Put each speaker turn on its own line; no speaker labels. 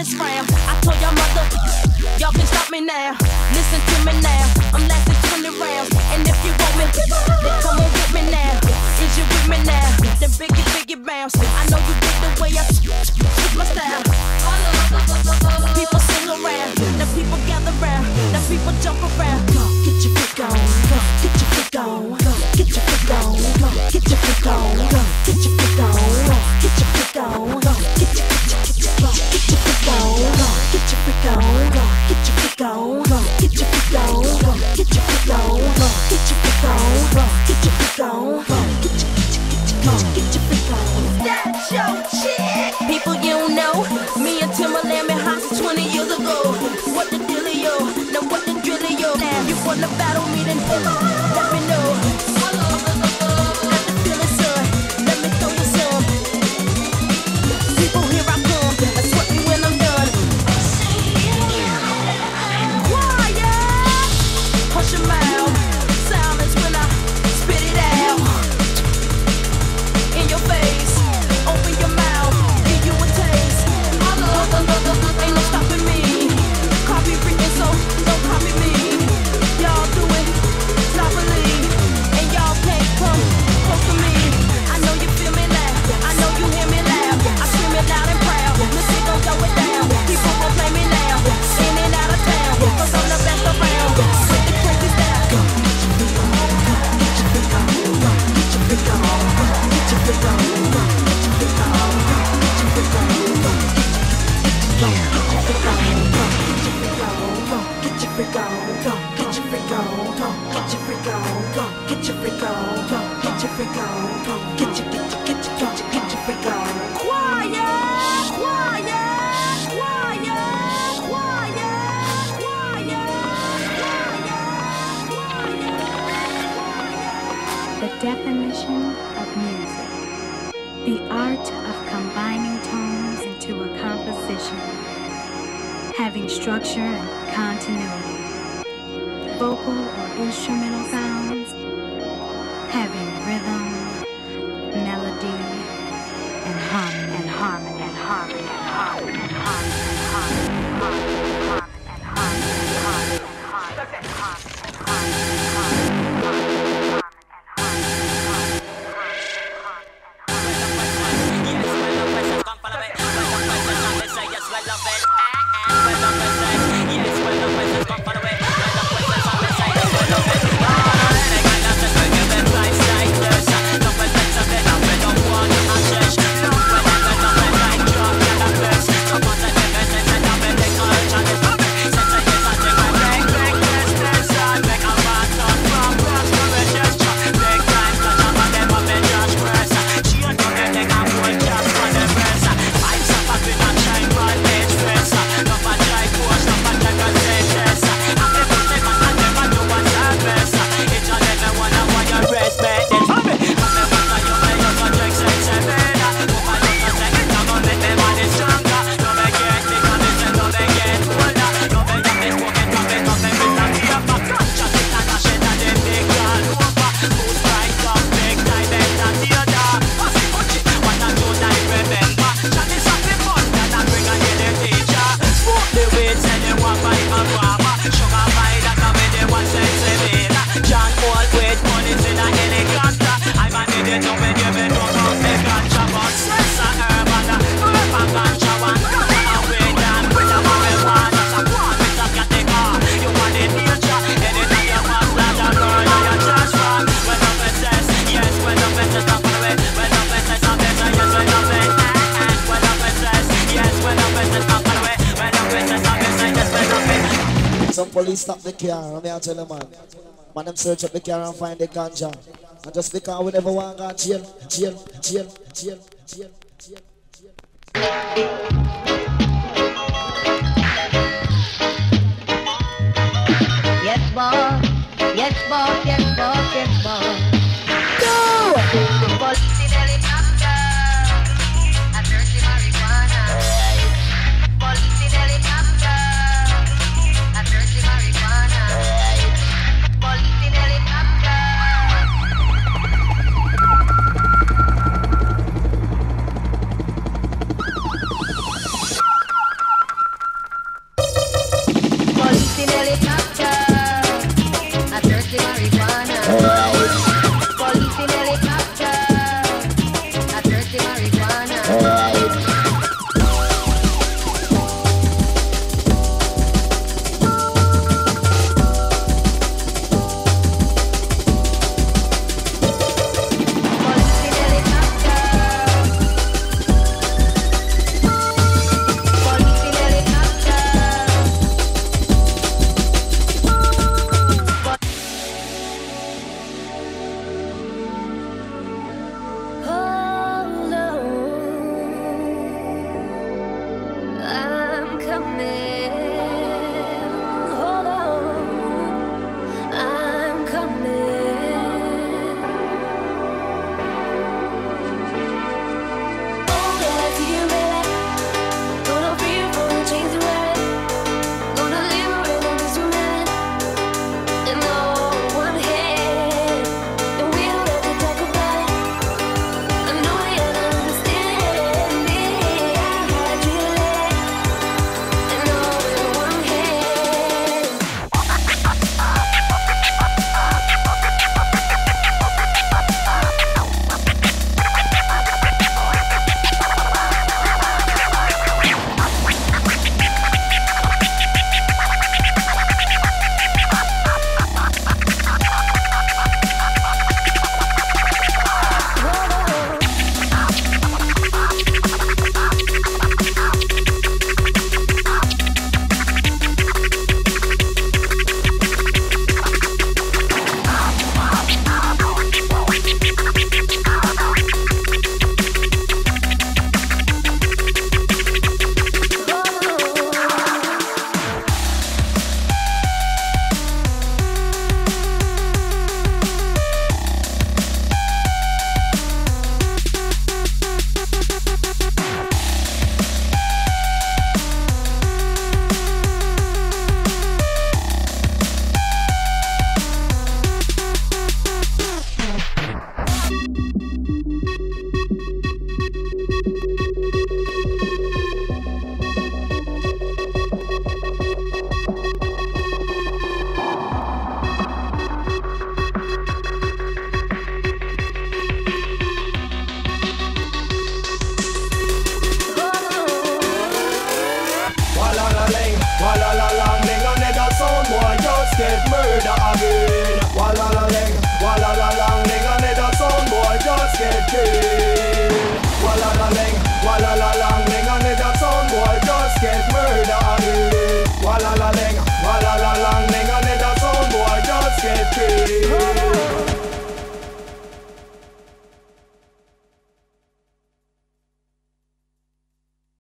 this round. I told y'all mother, y'all can stop me now. Listen to me now, I'm lasting 20 rounds. And if you want me, then come on with me now. Is you with me now? Then biggie bounce. I know you dig the way I switch my style. People sing around, now people gather round, now people jump around. Get your freak on, get your freak on, get your freak on, get your freak on, get your freak on, get your freak on, get your freak on, get your freak on, get your freak on, get your freak on, get your freak on, get your freak on, get your freak on, get your freak on, get your freak on. That's your chick. People you don't know, me and Timberland been hot since 20 years ago. What the dealio? Now what the drillio? Now you wanna battle me, then let me know. Got the feeling, son. Let me throw you some. People, here I come. That's what me when I'm done. Quiet. Hush your mouth. Silence when I spit it out. In your face. Open your mouth. Give you a taste. Ain't no stopping me. Copy freaking, so don't copy me. Y'all do it sloppily, and y'all can't come close to me. I know you feel me now. I know you hear me loud. I scream it loud and proud. Missy gon' throw it down. People gon' play me now. In and out of town, 'cause I'm the best around. With the crazy style. Get your freak on. Get your freak on. Get your freak on. Get your freak on. Get your freak on. Get your freak on. Get your freak on, get your freak on, get your freak on, get your freak on, get your freak on, get your freak on. Quiet, quiet, quiet, quiet, quiet.
The definition of music: the art of combining tones into a composition, having structure and continuity, vocal or instrumental sounds, having rhythm, melody, and harmony, and harmony, and harmony, and harmony, and harmony, and harmony, and harmony, and harmony, and harmony, and
Some police stop the car, and I tell them, man, them search up the car and find the ganja. And just because we never want to go jail.